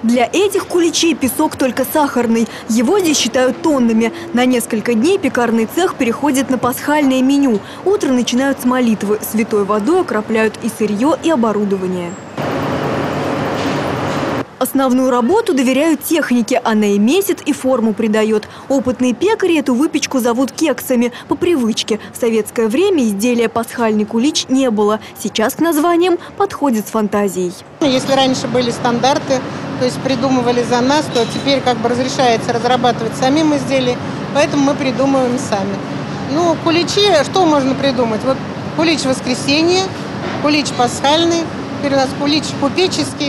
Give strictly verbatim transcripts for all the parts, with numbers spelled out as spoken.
Для этих куличей песок только сахарный. Его здесь считают тоннами. На несколько дней пекарный цех переходит на пасхальное меню. Утро начинают с молитвы. Святой водой окропляют и сырье, и оборудование. Основную работу доверяют технике. Она и месит, и форму придает. Опытные пекари эту выпечку зовут кексами по привычке. В советское время изделия пасхальный кулич не было. Сейчас к названиям подходит с фантазией. Если раньше были стандарты, то есть придумывали за нас, то теперь как бы разрешается разрабатывать самим изделия, поэтому мы придумываем сами. Ну, куличи, что можно придумать? Вот кулич воскресенье, кулич пасхальный, теперь у нас кулич купеческий.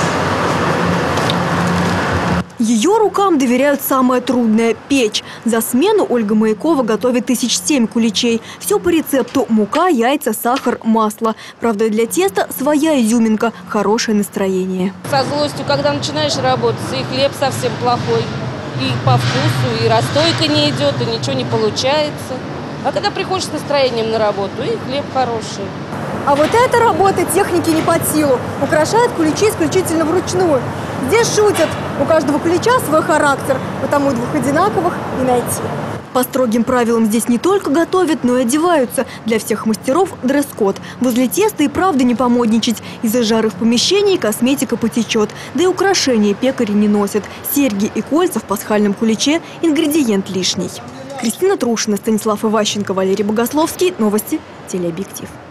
Ее рукам доверяют самое трудное – печь. За смену Ольга Маякова готовит тысяч семь куличей. Все по рецепту – мука, яйца, сахар, масло. Правда, для теста своя изюминка – хорошее настроение. Со злостью, когда начинаешь работать, и хлеб совсем плохой, и по вкусу, и расстойка не идет, и ничего не получается. А когда приходишь с настроением на работу, и хлеб хороший. А вот эта работа техники не под силу. Украшают куличи исключительно вручную. Здесь шутят. У каждого кулича свой характер, потому двух одинаковых не найти. По строгим правилам здесь не только готовят, но и одеваются. Для всех мастеров дресс-код. Возле теста и правда не помодничать. Из-за жары в помещении косметика потечет. Да и украшения пекари не носят. Серьги и кольца в пасхальном куличе – ингредиент лишний. Кристина Трушина, Станислав Иващенко, Валерий Богословский. Новости. Телеобъектив.